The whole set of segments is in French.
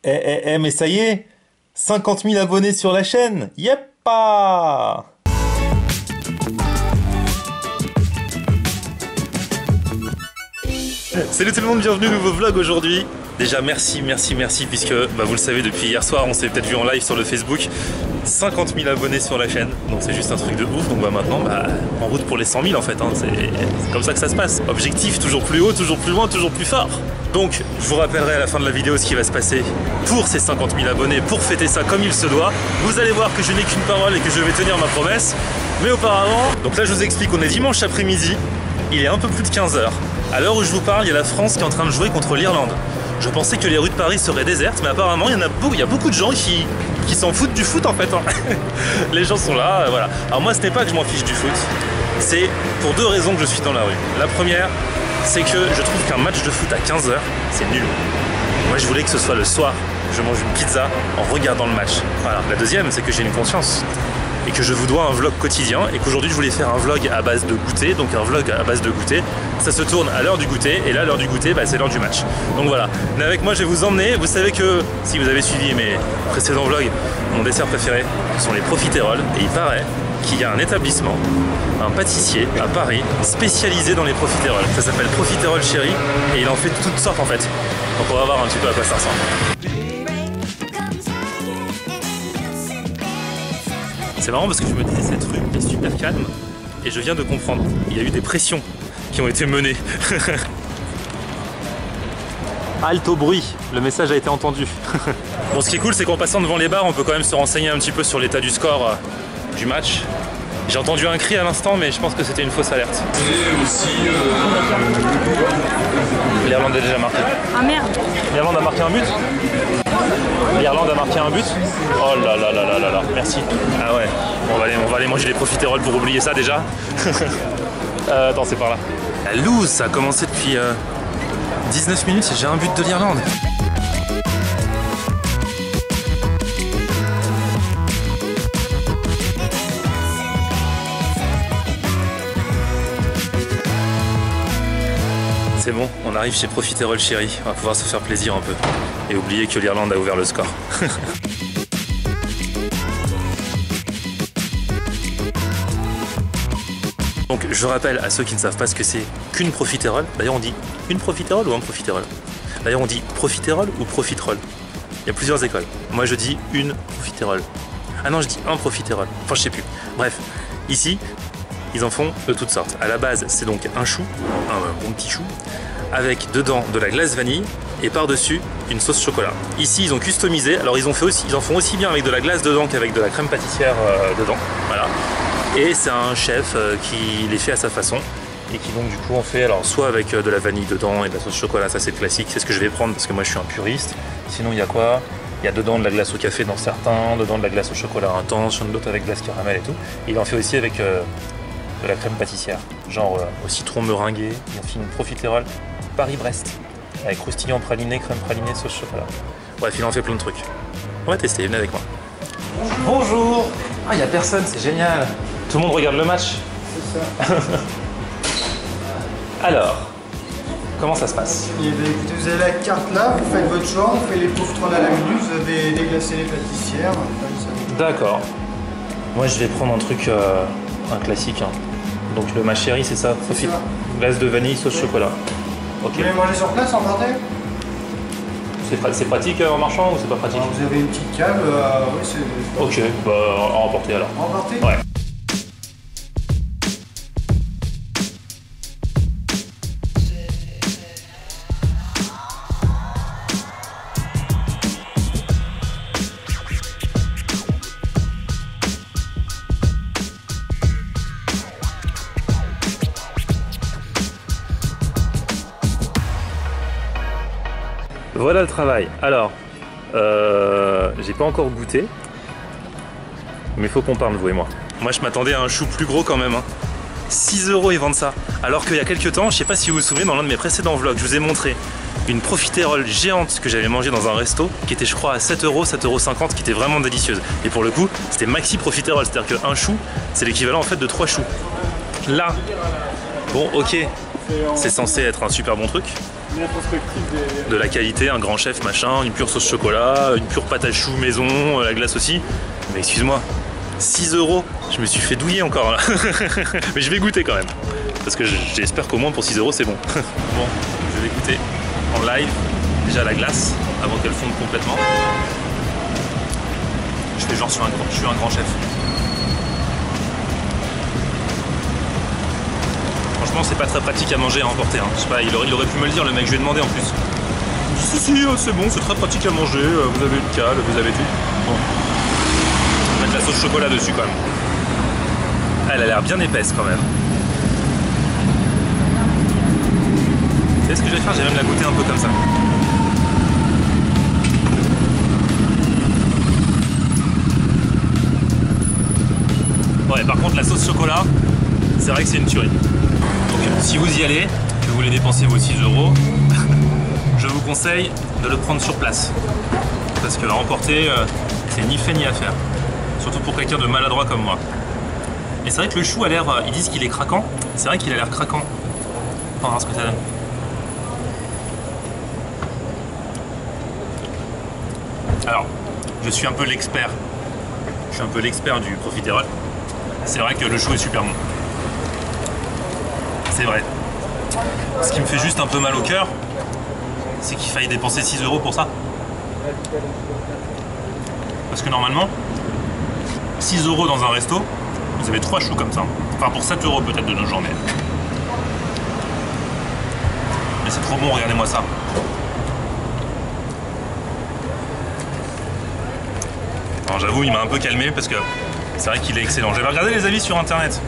Mais ça y est, 50 000 abonnés sur la chaîne. Yeppa! Salut tout le monde, bienvenue, nouveau vlog aujourd'hui. Déjà merci puisque vous le savez depuis hier soir on s'est peut-être vu en live sur le Facebook. 50 000 abonnés sur la chaîne, donc c'est juste un truc de ouf. Donc maintenant en route pour les 100 000 en fait, hein. C'est comme ça que ça se passe. Objectif toujours plus haut, toujours plus loin, toujours plus fort. Donc je vous rappellerai à la fin de la vidéo ce qui va se passer pour ces 50 000 abonnés, pour fêter ça comme il se doit. Vous allez voir que je n'ai qu'une parole et que je vais tenir ma promesse. Mais auparavant, donc là je vous explique, on est dimanche après-midi, il est un peu plus de 15 h. À l'heure où je vous parle, il y a la France qui est en train de jouer contre l'Irlande. Je pensais que les rues de Paris seraient désertes, mais apparemment il y a beaucoup de gens qui s'en foutent du foot en fait, hein. Les gens sont là, voilà. Alors moi ce n'est pas que je m'en fiche du foot, c'est pour deux raisons que je suis dans la rue. La première, c'est que je trouve qu'un match de foot à 15 h, c'est nul. Moi je voulais que ce soit le soir, je mange une pizza en regardant le match. Voilà. La deuxième, c'est que j'ai une conscience et que je vous dois un vlog quotidien et qu'aujourd'hui je voulais faire un vlog à base de goûter. Donc un vlog à base de goûter, ça se tourne à l'heure du goûter et là l'heure du goûter c'est l'heure du match. Donc voilà, mais avec moi je vais vous emmener. Vous savez que si vous avez suivi mes précédents vlogs, mon dessert préféré sont les profiteroles et il paraît qu'il y a un établissement, un pâtissier à Paris spécialisé dans les profiteroles. Ça s'appelle Profiterole Chéri et il en fait toutes sortes en fait. Donc on va voir un petit peu à quoi ça ressemble. C'est marrant parce que je me disais cette rue est super calme et je viens de comprendre. Il y a eu des pressions qui ont été menées. Halte au bruit, le message a été entendu. Bon, ce qui est cool, c'est qu'en passant devant les bars, on peut quand même se renseigner un petit peu sur l'état du score du match. J'ai entendu un cri à l'instant, mais je pense que c'était une fausse alerte. Et aussi... L'Irlande a déjà marqué. Ah merde! L'Irlande a marqué un but? L'Irlande a marqué un but? Oh là là là là là là, merci. Ah ouais, on va aller manger les profiteroles pour oublier ça déjà. Attends, c'est par là. La loose, ça a commencé depuis 19 minutes et j'ai un but de l'Irlande. C'est bon, on arrive chez Profiterole Chéri, on va pouvoir se faire plaisir un peu et oublier que l'Irlande a ouvert le score. Donc je rappelle à ceux qui ne savent pas ce que c'est qu'une profiterole. D'ailleurs on dit une profiterole ou un profiterole? D'ailleurs on dit profiterole ou profiterole? Il y a plusieurs écoles. Moi je dis une profiterole. Ah non, je dis un profiterole. Enfin je sais plus. Bref, ici ils en font de toutes sortes. À la base c'est donc un chou, un bon petit chou, avec dedans de la glace vanille et par-dessus une sauce chocolat. Ici ils ont customisé, alors ils en font aussi bien avec de la glace dedans qu'avec de la crème pâtissière dedans. Voilà. Et c'est un chef qui les fait à sa façon et qui donc du coup en fait alors soit avec de la vanille dedans et de la sauce chocolat, ça c'est classique, c'est ce que je vais prendre parce que moi je suis un puriste. Sinon il y a quoi? Il y a dedans de la glace au café dans certains, dedans de la glace au chocolat intense, sur d'autres avec glace caramel et tout. Et il en fait aussi avec de la crème pâtissière, genre au citron meringué. Il a fait une profiterole Paris-Brest avec croustillant praliné, crème pralinée, sauce chocolat. Bref, il en fait plein de trucs. On va tester, venez avec moi. Bonjour. Ah, il n'y a personne, c'est génial. Tout le monde regarde le match. C'est ça. Alors, comment ça se passe? Et bien, écoutez, vous avez la carte là, vous faites votre choix, on fait les profiteroles à la minute, vous avez déglacé les pâtissières. D'accord. Moi, je vais prendre un truc, un classique. Hein. Donc le ma chérie, c'est ça? Profite. Glace de vanille, sauce chocolat. Ok. Vous voulez manger sur place, emporter? C'est pratique en marchant ou c'est pas pratique? Alors, vous avez une petite cave, oui c'est... Ok, bah à emporter alors. Emporter? Ouais. Voilà le travail. Alors, j'ai pas encore goûté, mais il faut qu'on parle, vous et moi. Moi, je m'attendais à un chou plus gros quand même. Hein. 6 € ils vendent ça. Alors qu'il y a quelques temps, je sais pas si vous vous souvenez, dans l'un de mes précédents vlogs, je vous ai montré une profiterole géante que j'avais mangée dans un resto, qui était je crois à 7 €, 7,50 €, qui était vraiment délicieuse. Et pour le coup, c'était maxi profiterole, c'est-à-dire qu'un chou, c'est l'équivalent en fait de 3 choux. Là, bon ok, c'est censé être un super bon truc, de la qualité, un grand chef machin, une pure sauce chocolat, une pure pâte à choux maison, la glace aussi. Mais excuse-moi, 6 €, je me suis fait douiller encore là. Mais je vais goûter quand même. Parce que j'espère qu'au moins pour 6 € c'est bon. Bon, je vais goûter en live déjà la glace avant qu'elle fonde complètement. Je fais genre je suis un grand chef. Franchement c'est pas très pratique à manger à emporter. Hein. Je sais pas, il aurait pu me le dire le mec, je lui ai demandé en plus. Si, c'est bon, c'est très pratique à manger, vous avez une cale, vous avez tout. Bon. On va mettre la sauce chocolat dessus quand même. Elle a l'air bien épaisse quand même. Vous savez ce que je vais faire? Je vais même la goûter un peu comme ça. Ouais, par contre la sauce chocolat, c'est vrai que c'est une tuerie. Donc si vous y allez, que vous voulez dépenser vos 6 €, je vous conseille de le prendre sur place. Parce que à emporter, c'est ni fait ni à faire. Surtout pour quelqu'un de maladroit comme moi. Et c'est vrai que le chou a l'air, ils disent qu'il est craquant. C'est vrai qu'il a l'air craquant. On va voir ce que ça donne. Alors, je suis un peu l'expert. Je suis un peu l'expert du profiterole. C'est vrai que le chou est super bon. C'est vrai. Ce qui me fait juste un peu mal au cœur, c'est qu'il faille dépenser 6 € pour ça. Parce que normalement, 6 € dans un resto, vous avez 3 choux comme ça. Enfin pour 7 € peut-être de nos journées. Mais c'est trop bon, regardez-moi ça. Alors j'avoue, il m'a un peu calmé parce que c'est vrai qu'il est excellent. J'avais regardé les avis sur internet.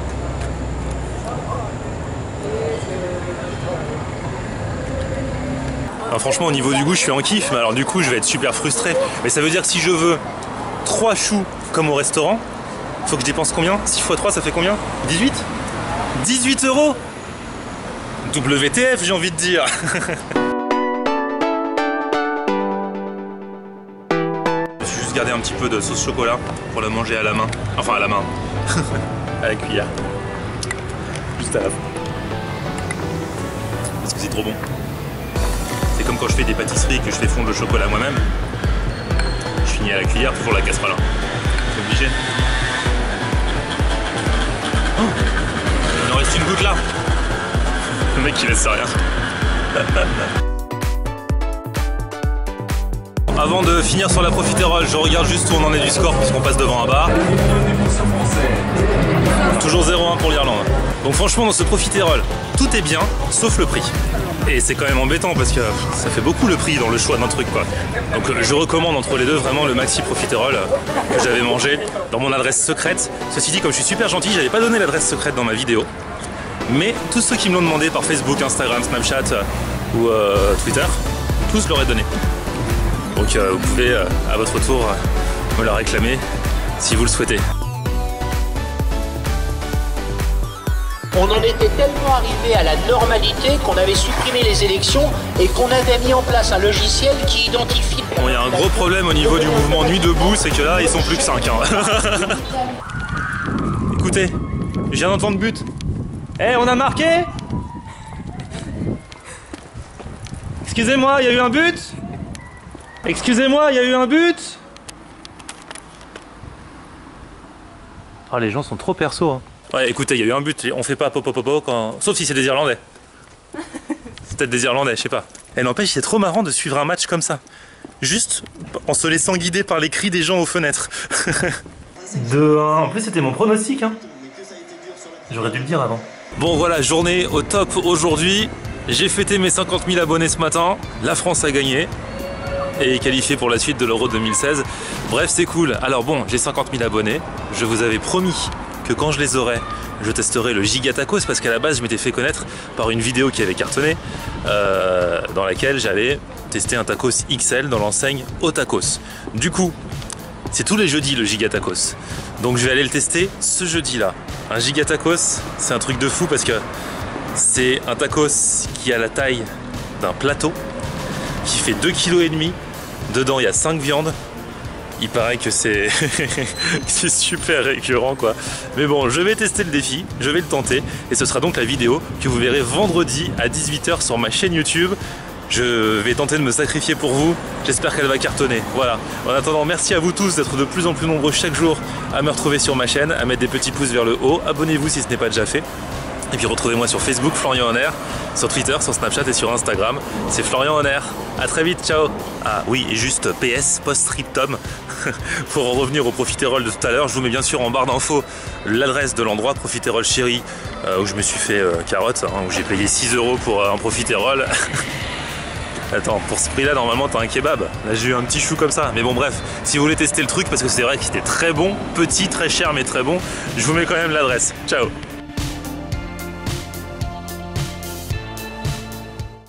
Alors franchement au niveau du goût je suis en kiff, mais alors du coup je vais être super frustré. Mais ça veut dire que si je veux 3 choux comme au restaurant, faut que je dépense combien? 6 x 3 ça fait combien? 18? 18 €? WTF j'ai envie de dire. Je suis juste gardé un petit peu de sauce chocolat pour la manger à la main. Enfin à la main. À la cuillère. Juste à la fin. Parce que c'est trop bon. C'est comme quand je fais des pâtisseries et que je fais fondre le chocolat moi-même. Je finis à la cuillère, toujours la casserole. C'est obligé. Oh, il en reste une goutte là. Le mec qui laisse rien. Avant de finir sur la profiterole, je regarde juste où on en est du score puisqu'on passe devant un bar. Toujours 0-1 pour l'Irlande. Donc franchement dans ce profiterole, tout est bien sauf le prix. Et c'est quand même embêtant parce que ça fait beaucoup le prix dans le choix d'un truc quoi. Donc je recommande entre les deux vraiment le maxi profiterole que j'avais mangé dans mon adresse secrète. Ceci dit, comme je suis super gentil, j'avais pas donné l'adresse secrète dans ma vidéo. Mais tous ceux qui me l'ont demandé par Facebook, Instagram, Snapchat ou Twitter, tous leur ai donné. Donc vous pouvez à votre tour me la réclamer si vous le souhaitez. On en était tellement arrivé à la normalité qu'on avait supprimé les élections et qu'on avait mis en place un logiciel qui identifie... Bon, il y a un gros problème au niveau du mouvement Nuit debout, c'est que là, ils sont plus que 5. Hein. Écoutez, je viens d'entendre but. Eh, on a marqué? Excusez-moi, il y a eu un but? Excusez-moi, il y a eu un but? Ah, les gens sont trop perso, hein. Ouais, écoutez, il y a eu un but, on fait pas popo quand... Sauf si c'est des Irlandais. C'est peut-être des Irlandais, je sais pas. Et n'empêche, c'est trop marrant de suivre un match comme ça. Juste en se laissant guider par les cris des gens aux fenêtres. 2-1. En plus, c'était mon pronostic, hein. J'aurais dû le dire avant. Bon, voilà, journée au top aujourd'hui. J'ai fêté mes 50 000 abonnés ce matin. La France a gagné. Et est qualifiée pour la suite de l'Euro 2016. Bref, c'est cool. Alors bon, j'ai 50 000 abonnés. Je vous avais promis que quand je les aurai, je testerai le Giga Tacos parce qu'à la base je m'étais fait connaître par une vidéo qui avait cartonné dans laquelle j'allais tester un tacos XL dans l'enseigne Au Tacos. Du coup, c'est tous les jeudis le Giga Tacos. Donc je vais aller le tester ce jeudi là. Un Giga Tacos, c'est un truc de fou parce que c'est un tacos qui a la taille d'un plateau, qui fait 2,5 kg. Dedans il y a 5 viandes. Il paraît que c'est c'est super récurrent quoi. Mais bon, je vais tester le défi, je vais le tenter. Et ce sera donc la vidéo que vous verrez vendredi à 18 h sur ma chaîne YouTube. Je vais tenter de me sacrifier pour vous, j'espère qu'elle va cartonner. Voilà, en attendant, merci à vous tous d'être de plus en plus nombreux chaque jour à me retrouver sur ma chaîne, à mettre des petits pouces vers le haut, abonnez-vous si ce n'est pas déjà fait. Et puis retrouvez-moi sur Facebook, Florian Honner, sur Twitter, sur Snapchat et sur Instagram. C'est Florian Honner, à très vite, ciao. Ah oui, et juste PS, post-scriptum, pour en revenir au profiterole de tout à l'heure, je vous mets bien sûr en barre d'infos l'adresse de l'endroit, Profiterole Chéri, où je me suis fait carotte, hein, où j'ai payé 6 € pour un profiterole. Attends, pour ce prix là normalement t'as un kebab. Là j'ai eu un petit chou comme ça. Mais bon bref, si vous voulez tester le truc, parce que c'est vrai qu'il était très bon, petit, très cher mais très bon, je vous mets quand même l'adresse. Ciao.